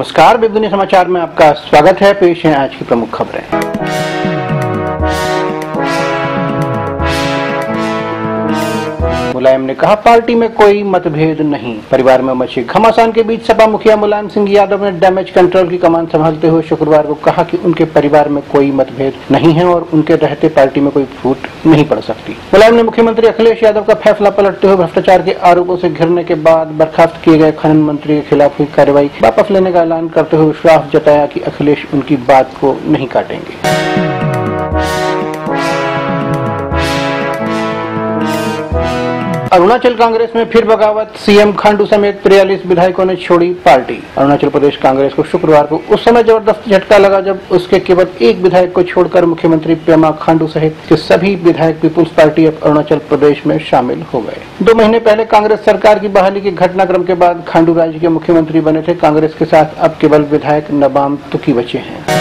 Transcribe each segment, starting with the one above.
नमस्कार, वेब दुनिया समाचार में आपका स्वागत है। पेश है आज की प्रमुख खबरें। मुलायम ने कहा, पार्टी में कोई मतभेद नहीं। परिवार में मची घमासान के बीच सपा मुखिया मुलायम सिंह यादव ने डैमेज कंट्रोल की कमान संभालते हुए शुक्रवार को कहा कि उनके परिवार में कोई मतभेद नहीं है और उनके रहते पार्टी में कोई फूट नहीं पड़ सकती। मुलायम ने मुख्यमंत्री अखिलेश यादव का फैसला पलटते हुए भ्रष्टाचार के आरोपों से घिरने के बाद बर्खास्त किए गए खनन मंत्री के खिलाफ हुई कार्रवाई वापस लेने का ऐलान करते हुए विश्वास जताया कि अखिलेश उनकी बात को नहीं काटेंगे। अरुणाचल कांग्रेस में फिर बगावत, सीएम खांडू समेत 43 विधायकों ने छोड़ी पार्टी। अरुणाचल प्रदेश कांग्रेस को शुक्रवार को उस समय जबरदस्त झटका लगा जब उसके केवल एक विधायक को छोड़कर मुख्यमंत्री पेमा खांडू सहित के सभी विधायक people's party of Arunachal Pradesh में शामिल हो गए। 2 महीने पहले कांग्रेस सरकार की बहाली के घटनाक्रम के बाद खांडू राज्य के मुख्यमंत्री बने थे। कांग्रेस के साथ अब केवल विधायक नबाम तुकी बचे हैं।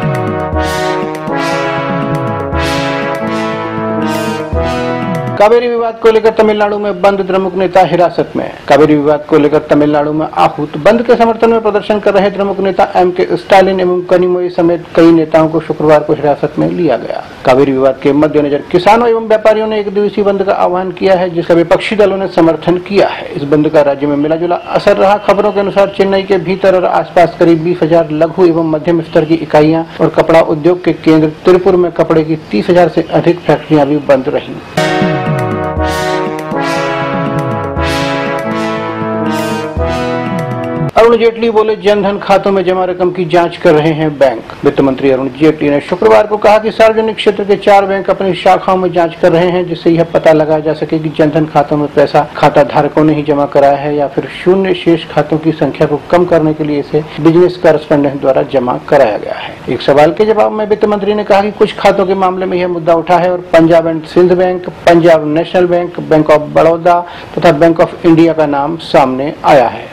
कावेरी विवाद को लेकर तमिलनाडु में बंद द्रमुक नेता हिरासत में। कावेरी विवाद को लेकर तमिलनाडु में आहूत बंद के समर्थन में प्रदर्शन कर रहे द्रमुक नेता एम.के. स्टालिन एवं कनिमोई समेत कई नेताओं को शुक्रवार को हिरासत में लिया गया। कावेरी विवाद के मद्देनजर किसानों एवं व्यापारियों ने 1 दिवसीय बंद का आह्वान किया है, जिसका विपक्षी दलों ने समर्थन किया है। इस बंद का राज्य में मिला जुला असर रहा। खबरों के अनुसार चेन्नई के भीतर और आसपास करीब 20,000 लघु एवं मध्यम स्तर की इकाइयां और कपड़ा उद्योग के केंद्र तिरुपुर में कपड़े की 30,000 से अधिक फैक्ट्रियां भी बंद रही। अरुण जेटली बोले, जनधन खातों में जमा रकम की जांच कर रहे हैं बैंक। वित्त मंत्री अरुण जेटली ने शुक्रवार को कहा कि सार्वजनिक क्षेत्र के 4 बैंक अपनी शाखाओं में जांच कर रहे हैं, जिससे यह पता लगाया जा सके कि जनधन खातों में पैसा खाता धारकों ने ही जमा कराया है या फिर शून्य शेष खातों की संख्या को कम करने के लिए इसे बिजनेस कॉरेस्पोंडेंट द्वारा जमा कराया गया है। एक सवाल के जवाब में वित्त मंत्री ने कहा कि कुछ खातों के मामले में यह मुद्दा उठा है और Punjab and Sind bank, Punjab national bank, bank of Baroda तथा बैंक ऑफ इंडिया का नाम सामने आया है।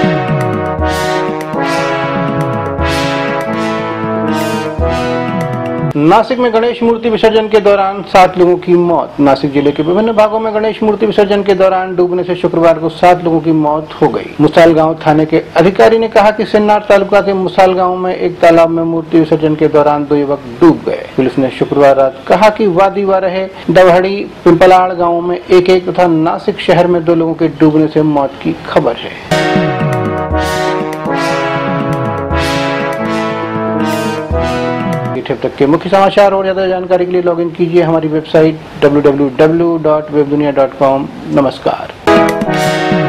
नासिक में गणेश मूर्ति विसर्जन के दौरान 7 लोगों की मौत। नासिक जिले के विभिन्न भागों में गणेश मूर्ति विसर्जन के दौरान डूबने से शुक्रवार को 7 लोगों की मौत हो गई। मुसाल गांव थाने के अधिकारी ने कहा कि सिन्नार तालुका के मुसाल गांव में एक तालाब में मूर्ति विसर्जन के दौरान 2 युवक डूब गए। पुलिस ने शुक्रवार रात कहा कि वादी वारहे, दवहड़ी, पिंपलाड़ गाँव में एक तथा नासिक शहर में 2 लोगों के डूबने से मौत की खबर है। तक के मुख्य समाचार और ज्यादा जानकारी के लिए लॉगिन कीजिए हमारी वेबसाइट www.webdunia.com। नमस्कार।